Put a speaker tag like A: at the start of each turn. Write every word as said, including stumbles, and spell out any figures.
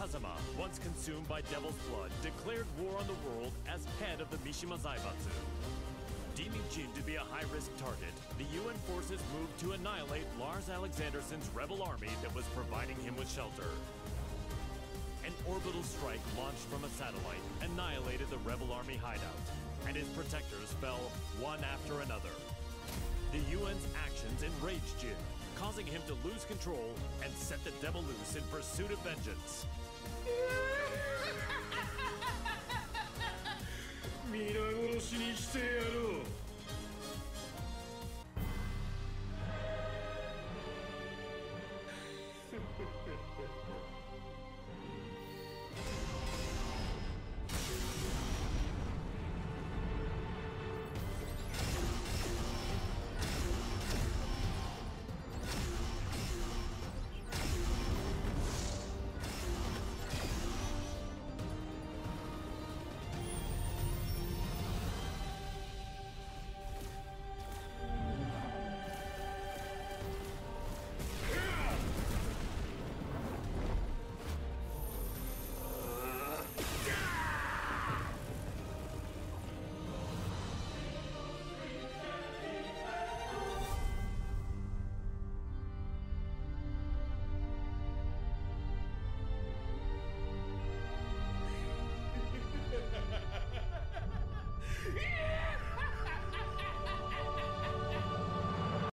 A: Kazama, once consumed by Devil's Blood, declared war on the world as head of the Mishima Zaibatsu. Deeming Jin to be a high-risk target, the U N forces moved to annihilate Lars Alexandersson's rebel army that was providing him with shelter. An orbital strike launched from a satellite annihilated the rebel army hideout, and his protectors fell one after another. The U N's actions enraged Jin, causing him to lose control and set the devil loose in pursuit of vengeance.
B: 皆殺しにしてやろう。